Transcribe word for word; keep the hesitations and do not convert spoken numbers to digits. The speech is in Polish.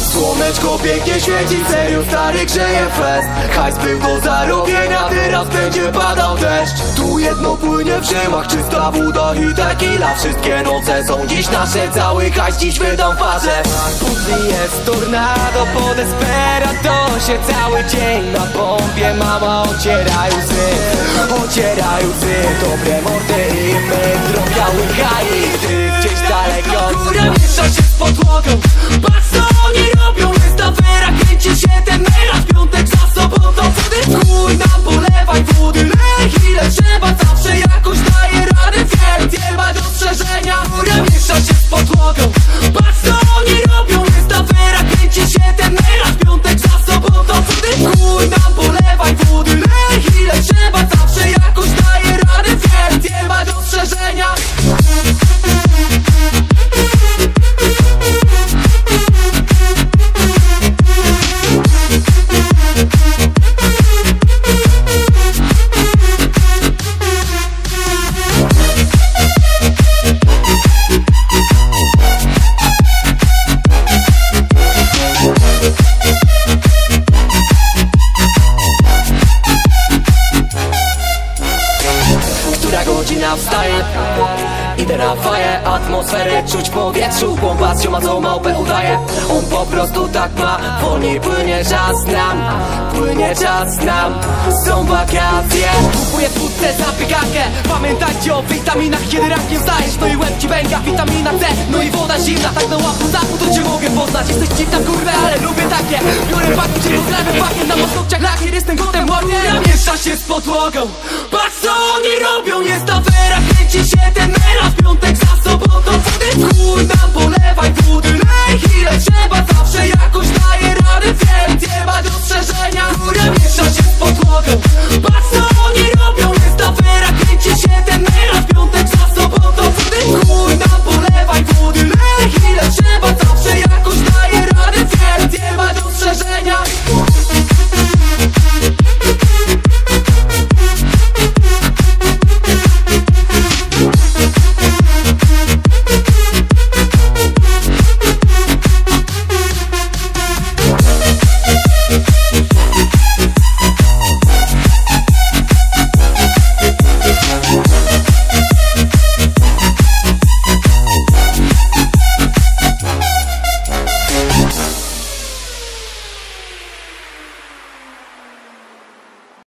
Słoneczko pięknie świeci, serio stary grzeje fest. Hajs był do zarobienia, teraz będzie padał deszcz. Tu jedno płynie w żyłach, czysta woda i tequila. Wszystkie noce są dziś nasze, cały hajs dziś wydam farze. Później jest tornado, po desperatosie. Cały dzień na pompie, mama ociera łzy, ociera łzy. Dobre mordy i my, drobiały haj. Ty gdzieś daleko, góra miesza się z podłogą. Patrz co oni robią, jest afera, kręci się ten melanż. Piątek za sobotą, wody chuj nam polewaj wody. Lech ile trzeba, zawsze jakoś daje radę. Więcej ma dostrzeżenia, góra miesza się z podłogą. Patrz co oni robią, jest afera, kręci się ten melanż. Piątek za sobotą, wody chuj nam polewaj wody. Lech ile trzeba, zawsze jakoś daje radę. Więcej ma dostrzeżenia. Godzina wstaje, idę na faję, atmosferę czuć w powietrzu. Popatrz, ma co małpę udaje. On po prostu tak ma, wolniej płynie czas nam, płynie czas nam. Są wakacje, kupuję w budce zapiekankę. Pamiętajcie o witaminach, kiedy rankiem wstajesz. No i łeb ci pęka, witamina C, no i woda zimna. Tak na łapu zapu, to cię mogę poznać. Jesteś dziwna kurwa, ale lubię takie. Biorę pakiet, cię pozdrawiam pakiet na mostowciach lakier. Jestem kotem ładnie, miesza się z podłogą. Patrz co oni robią, jest afera, kręci się ten melanż. Piątek za sobotą, wody chuj nam polewaj wody.